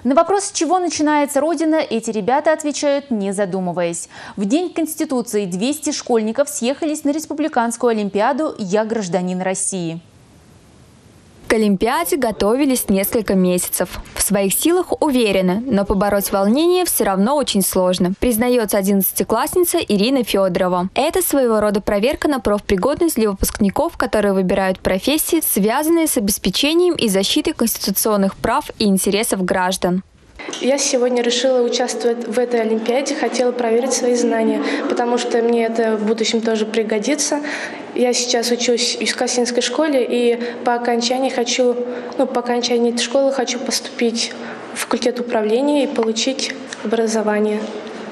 На вопрос, с чего начинается Родина, эти ребята отвечают, не задумываясь. В День Конституции 200 школьников съехались на республиканскую олимпиаду «Я гражданин России». К олимпиаде готовились несколько месяцев. В своих силах уверены, но побороть волнение все равно очень сложно, признается 11-классница Ирина Федорова. Это своего рода проверка на профпригодность для выпускников, которые выбирают профессии, связанные с обеспечением и защитой конституционных прав и интересов граждан. Я сегодня решила участвовать в этой олимпиаде, хотела проверить свои знания, потому что мне это в будущем тоже пригодится. Я сейчас учусь в Искасинской школе и по окончании этой школы хочу поступить в факультет управления и получить образование,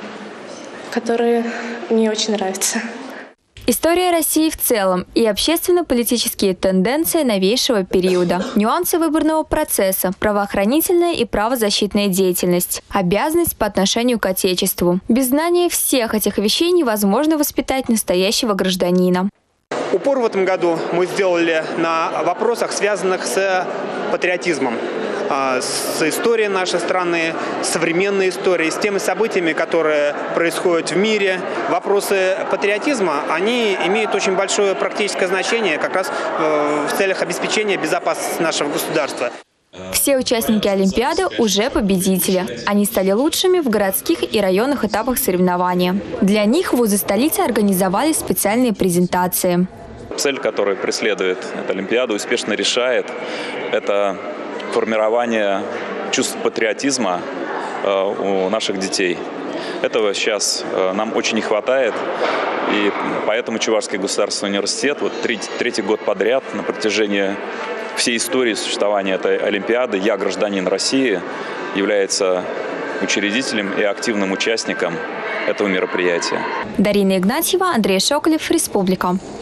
которое мне очень нравится. История России в целом и общественно-политические тенденции новейшего периода, нюансы выборного процесса, правоохранительная и правозащитная деятельность, обязанность по отношению к Отечеству. Без знания всех этих вещей невозможно воспитать настоящего гражданина. Упор в этом году мы сделали на вопросах, связанных с патриотизмом, с историей нашей страны, современной историей, с теми событиями, которые происходят в мире. Вопросы патриотизма, они имеют очень большое практическое значение как раз в целях обеспечения безопасности нашего государства. Все участники Олимпиады уже победители. Они стали лучшими в городских и районных этапах соревнования. Для них вузы столицы организовали специальные презентации. Цель, которую преследует эта Олимпиада, успешно решает, это формирование чувства патриотизма у наших детей. Этого сейчас нам очень не хватает, и поэтому Чувашский государственный университет третий год подряд на протяжении всей истории существования этой Олимпиады «Я гражданин России» является учредителем и активным участником этого мероприятия. Дарина Игнатьева, Андрей Шоколев, Республика.